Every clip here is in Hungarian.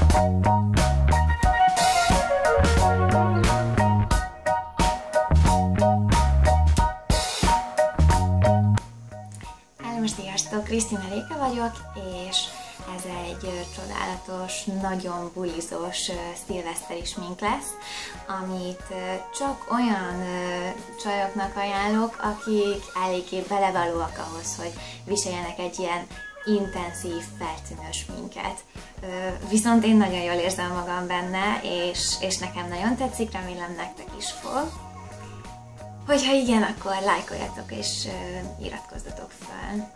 Sziasztok, Krisztina Réka vagyok, és ez egy csodálatos, nagyon bulizós szilveszteri smink lesz, amit csak olyan csajoknak ajánlok, akik eléggé belevalóak ahhoz, hogy viseljenek egy ilyen intenzív, feltűnő sminket. Viszont én nagyon jól érzem magam benne, és nekem nagyon tetszik, remélem nektek is fog. Hogyha igen, akkor lájkoljatok és iratkozzatok fel.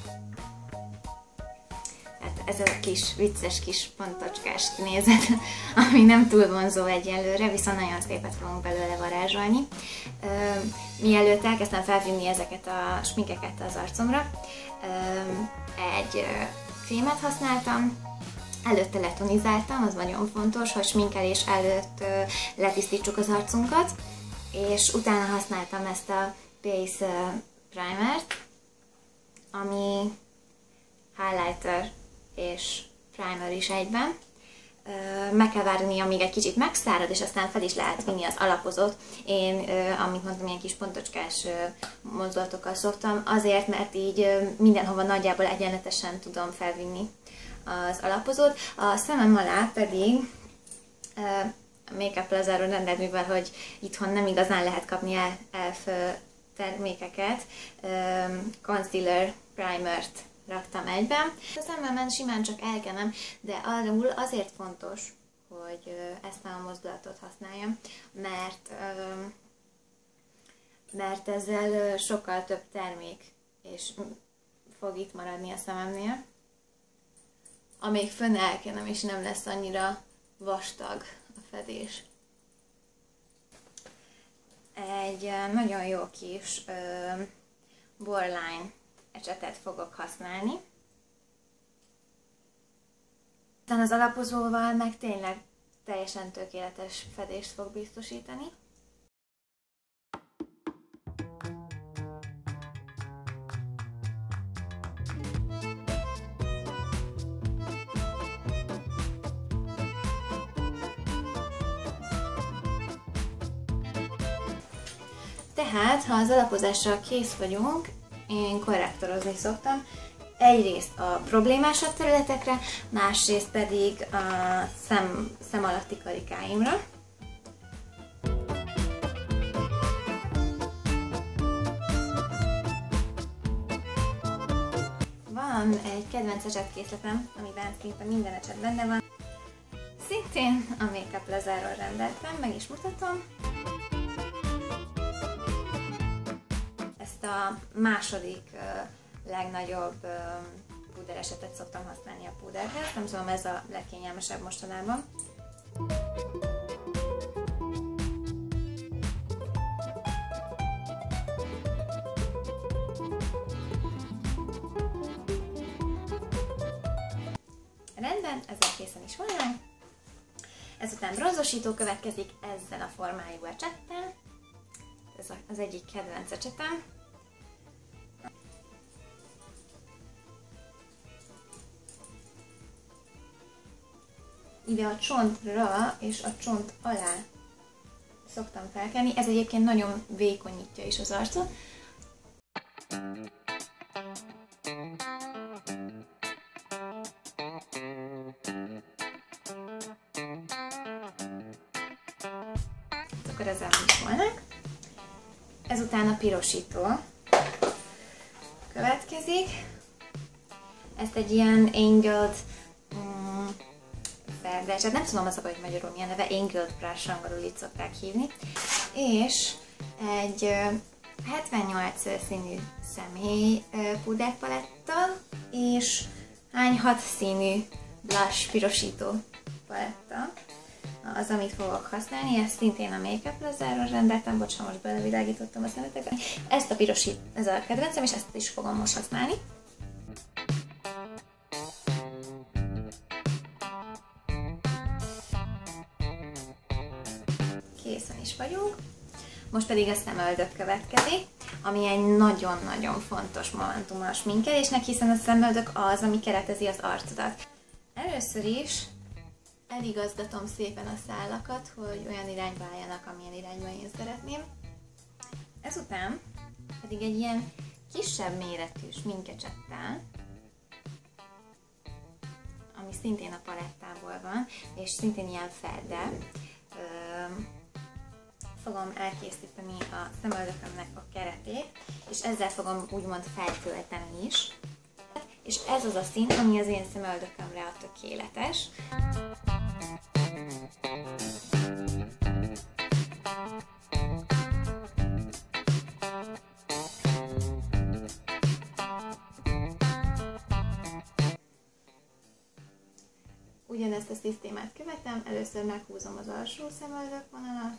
Hát ez a kis vicces kis pontocskás kinézet, ami nem túl vonzó egyelőre, viszont nagyon szépet fogunk belőle varázsolni. Mielőtt elkezdtem felvinni ezeket a sminkeket az arcomra, egy krémet használtam, előtte letonizáltam, az nagyon fontos, hogy sminkelés előtt letisztítsuk az arcunkat, és utána használtam ezt a Base Primert, ami highlighter és primer is egyben. Meg kell várni, amíg egy kicsit megszárad, és aztán fel is lehet vinni az alapozót. Én, amit mondtam, ilyen kis pontocskás mozdulatokkal szoktam, azért, mert így mindenhova nagyjából egyenletesen tudom felvinni az alapozót. A szemem alá pedig Make-up Plazáról rendelt, mivel hogy itthon nem igazán lehet kapni elf termékeket, concealer primert raktam egyben. A szememen simán csak elkenem, de arról azért fontos, hogy ezt a mozdulatot használjam, mert ezzel sokkal több termék és fog itt maradni a szememnél. Amíg fönn elkenem, és nem lesz annyira vastag a fedés. Egy nagyon jó kis borderline ecsetet fogok használni. Aztán az alapozóval meg tényleg teljesen tökéletes fedést fog biztosítani. Tehát, ha az alapozással kész vagyunk, én korrektorozni szoktam. Egyrészt a problémásabb területekre, másrészt pedig a szem alatti karikáimra. Van egy kedvenc ecsetkészletem, amiben szinte minden ecset benne van. Szintén a Make-up Plazáról rendeltem, meg is mutatom. Ezt a második legnagyobb púderesetet szoktam használni a púderhez. Nem tudom, ez a legkényelmesebb mostanában. Rendben, ezzel készen is volnánk. Ezután bronzosító következik ezzel a formájú ecsettel. Ez az egyik kedvenc ecsetem. Ide a csontra és a csont alá szoktam felkenni. Ez egyébként nagyon vékonyítja is az arcot. Akkor ezzel is volnak. Ezután a pirosító következik. Ezt egy ilyen angled ferdecset, nem tudom az a baj, hogy magyarul milyen neve, angled brush, angolul így szokták hívni. És egy 78 színű személy púderpalettal, és 6 színű blush pirosító paletta az, amit fogok használni. Ezt szintén a Make-up Plazáról rendeltem, bocsánat, most belevilágítottam a szemetekbe. Ezt a pirosít, ez a kedvencem, és ezt is fogom most használni. Készen is vagyunk. Most pedig a szemöldök következik, ami egy nagyon-nagyon fontos momentum a sminkelésnek, hiszen a szemöldök az, ami keretezi az arcodat. Először is Eligazgatom szépen a szálakat, hogy olyan irányba álljanak, amilyen irányba én szeretném. Ezután pedig egy ilyen kisebb méretű sminkecsettel, ami szintén a palettából van, és szintén ilyen ferde, fogom elkészíteni a szemöldökömnek a keretét, és ezzel fogom úgymond feltölteni is. És ez az a szín, ami az én szemöldökömre a tökéletes. Ugyanezt a szisztémát követem, először meghúzom az alsó szemöldökvonalat,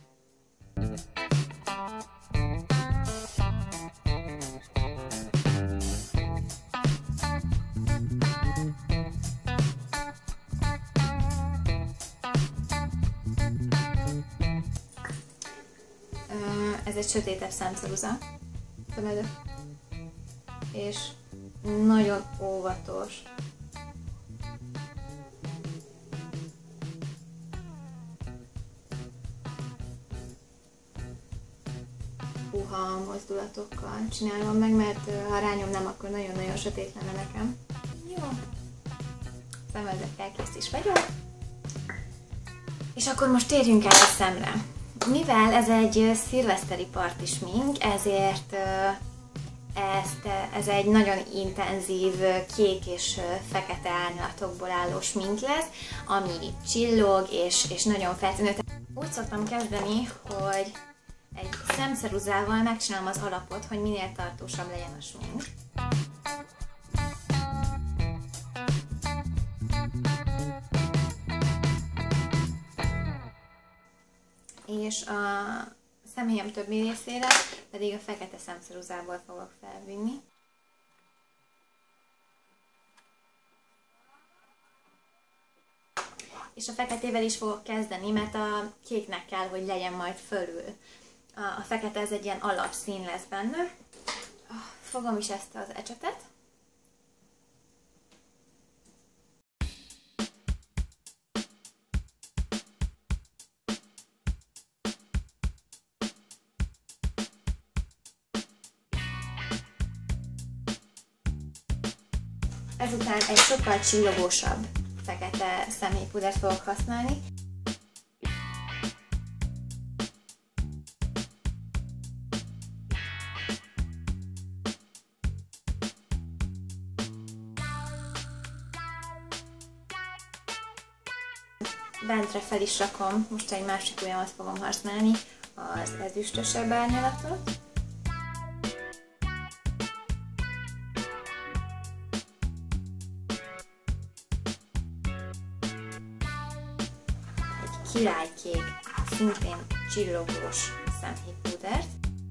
ez egy sötétebb szemceruza szemöldök, és nagyon óvatos. Puha mozdulatokkal csinálom meg, mert ha rányomnám, akkor nagyon-nagyon sötét lenne nekem. Jó, szemöldökkel kész is vagyok. És akkor most térjünk el a szemre. Mivel ez egy szilveszteri parti smink, ezért ez egy nagyon intenzív kék és fekete árnyalatokból álló smink lesz, ami csillog és nagyon feltűnő. Úgy szoktam kezdeni, hogy egy szemceruzával megcsinálom az alapot, hogy minél tartósabb legyen a smink. És a szemhéjam többi részére pedig a fekete szemceruzából fogok felvinni. És a feketével is fogok kezdeni, mert a kéknek kell, hogy legyen majd fölül. A fekete ez egy ilyen alapszín lesz benne. Fogom is ezt az ecsetet. Ezután egy sokkal csillogósabb fekete szemhéjpudert fogok használni. Bentre fel is rakom, most egy másik ujjamat fogom használni, az ezüstösebb árnyalatot. Egy királykék, szintén csillogós szemhéjpudert.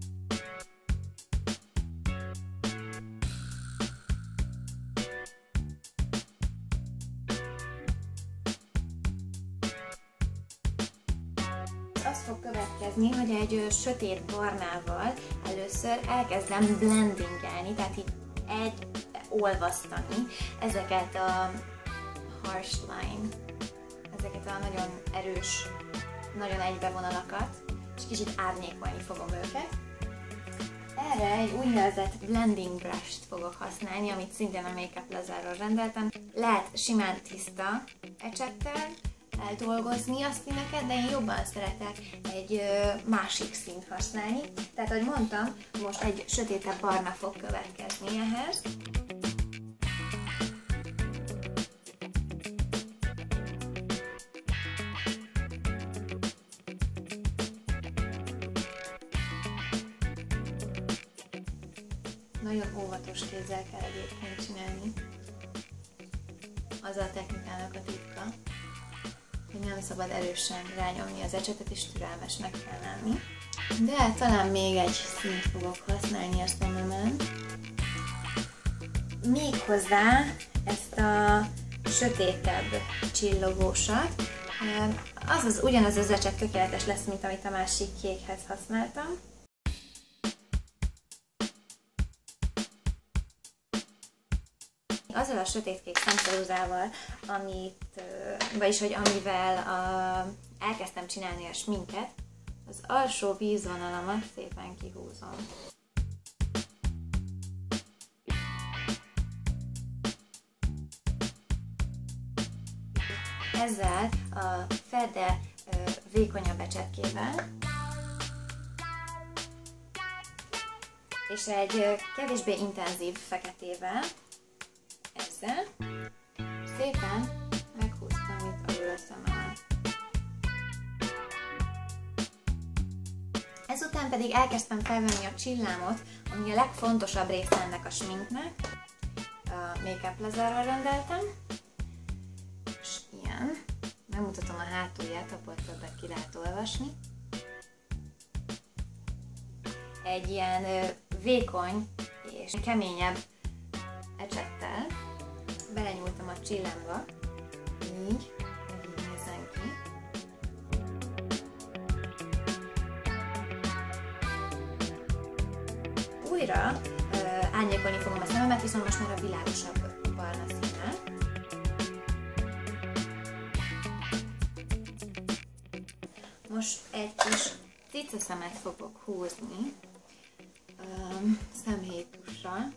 Az fog következni, hogy egy sötét barnával először elkezdem blendingelni, tehát így olvasztani ezeket a harsh line, ezeket a nagyon erős, nagyon egybevonalakat, és kicsit árnyékolni fogom őket. Erre egy úgynevezett blending brush-t fogok használni, amit szintén a Makeup Lazarról rendeltem. Lehet simán tiszta ecsettel eldolgozni a színeket, de én jobban szeretek egy másik színt használni. Tehát, ahogy mondtam, most egy sötétebb barna fog következni ehhez. Nagyon óvatos kézzel kell egyébként csinálni. Az a technikának a titka, hogy nem szabad erősen rányomni az ecsetet, és türelmesnek kell lenni. De talán még egy színt fogok használni a szememen. Méghozzá ezt a sötétebb csillogósat. Ugyanaz az ecset tökéletes lesz, mint amit a másik kékhez használtam. azzal a sötétkék szemceruzával, vagyis hogy amivel elkezdtem csinálni a sminket, az alsó vízvonalamat szépen kihúzom. Ezzel a ferde vékonyabb ecsetkével és egy kevésbé intenzív feketével ezzel szépen meghúztam itt alul a szemem. Ezután pedig elkezdtem felvenni a csillámot, ami a legfontosabb része ennek a sminknek. A Make-up Lazerral rendeltem. És ilyen. Megmutatom a hátulját, abból többet ki lehet olvasni. Egy ilyen vékony és keményebb ecsettel belenyúltam a csillámba, így nézzen ki. Újra árnyékolni fogom a szememet, viszont most már a világosabb barna színnel. Most egy kis cicaszemet fogok húzni szemhéjtussal.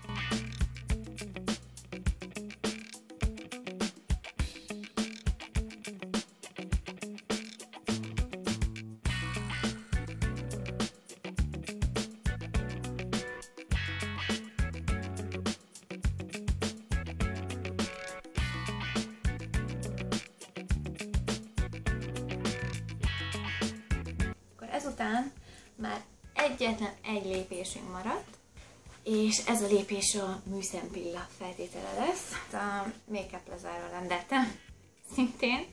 Ezután már egyetlen egy lépésünk maradt, és ez a lépés a műszempilla feltétele lesz. A Make-up Lazerral rendeltem szintén.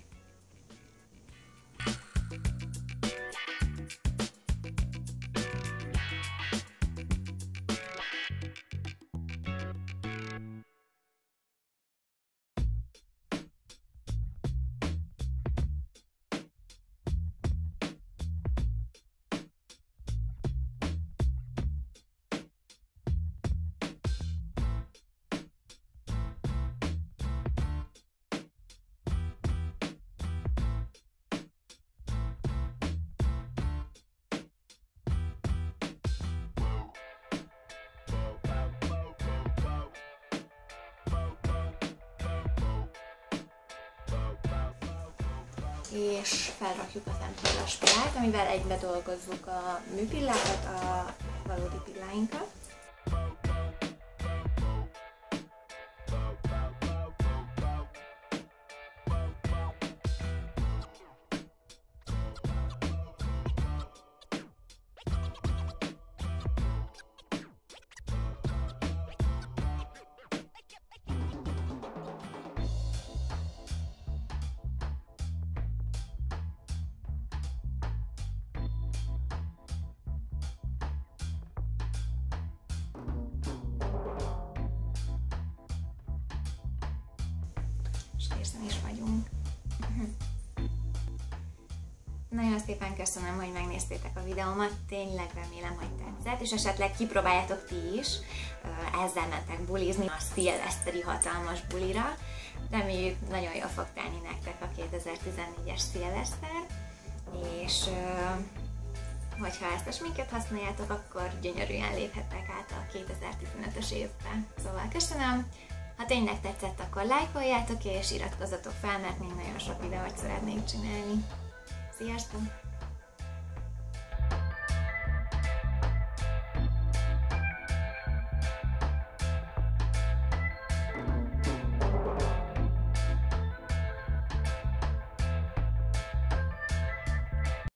És felrakjuk a szempilla spirált, amivel egybe dolgozzuk a műpillákat, a valódi pilláinkat. Készen is vagyunk. Nagyon szépen köszönöm, hogy megnéztétek a videómat, tényleg remélem, hogy tetszett, és esetleg kipróbáljátok ti is, ezzel mentek bulizni a szilveszteri hatalmas bulira. Reméljük, nagyon jól fog telni nektek a 2014-es szilveszter, és hogyha ezt a sminket használjátok, akkor gyönyörűen léphettek át a 2015-ös évbe. Szóval köszönöm! Ha tényleg tetszett, akkor lájkoljátok és iratkozzatok fel, mert még nagyon sok videót szeretnék csinálni. Sziasztok!